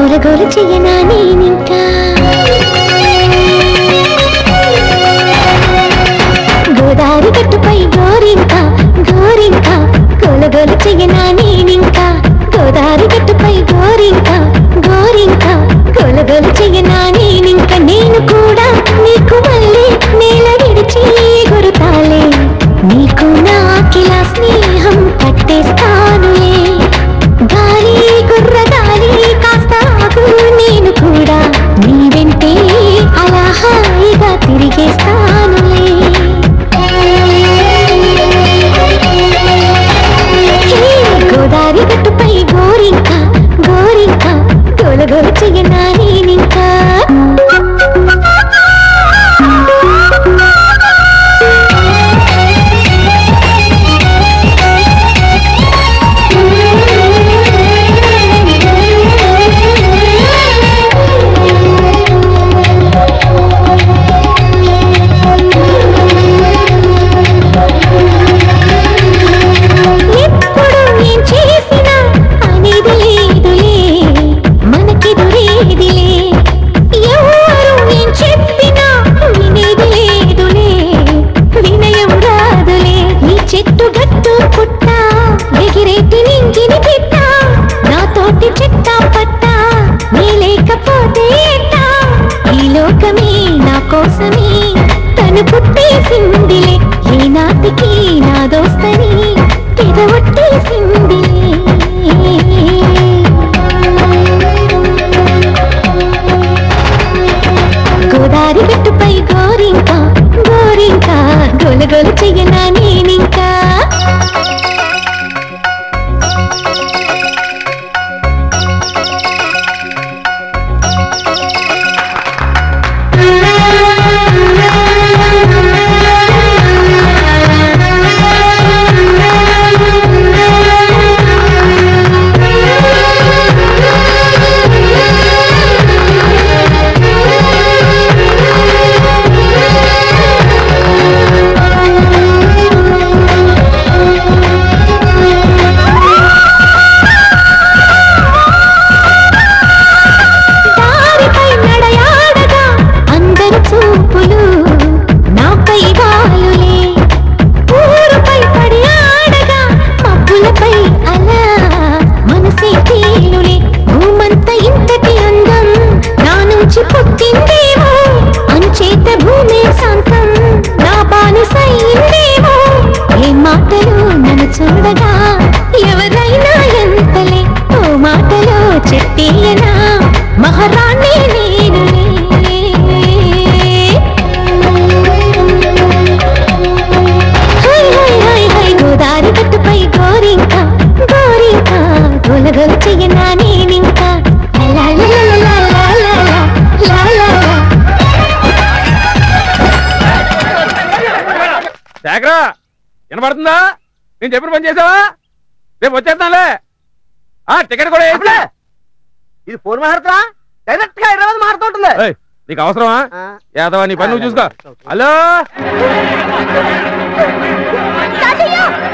గోల చెయ్యనా నేనింకా గోదారి గట్టుపై గోరింకా గోరింకా గోల గోల చెయ్యనా నేనింకా గోదారి గట్టుపై గోరింకా గోరింకా గోల గోల చెయ్యనా నేనింకా నేను కూడా నీకు మళ్ళీ నేల విడిచి గురుతాలే నీకు నాకిలా స్నేహం కట్టేస్తానులే గాలి గుర్ర గాలి కాస్త ఆగు నేను కూడా నీ వెంటే అలా హాయిగా తిరిగేస్తానులే గోదారి గట్టుపై గోరింకా గోరింకా గోల గోల చెయ్యనా నేనింకా కోసమే తను పుట్టేసిందిలే ఏ నాటికి నా దోస్తని తెగొట్టేసిందిలే గోదారి గట్టుపై గోరింకా గోరింకా గోల గోల చెయ్యనా నేనింకా చూడగా ఎవరైనా ఎంతలే ఓ మాటలో చెప్పేయనా మహారాణి నేనులే హై హై హై హై గోదారి గట్టుపై గోరింకా గోరింకా గోల గోల చెయ్యనా నేనింకా లా లా లా లా లా లా లా లా వినపడుతుందా నేను చెప్పిన పని చేసావా రేపు వచ్చేస్తానులే టికెట్ కూడా వేస్తా ఇది ఫోన్ మాట్లాడుతున్నా డైరెక్ట్ గా హైదరాబాద్ మారుతుంటుంది నీకు అవసరమా యాదవా నీ పని నువ్వు చూసుకో హలో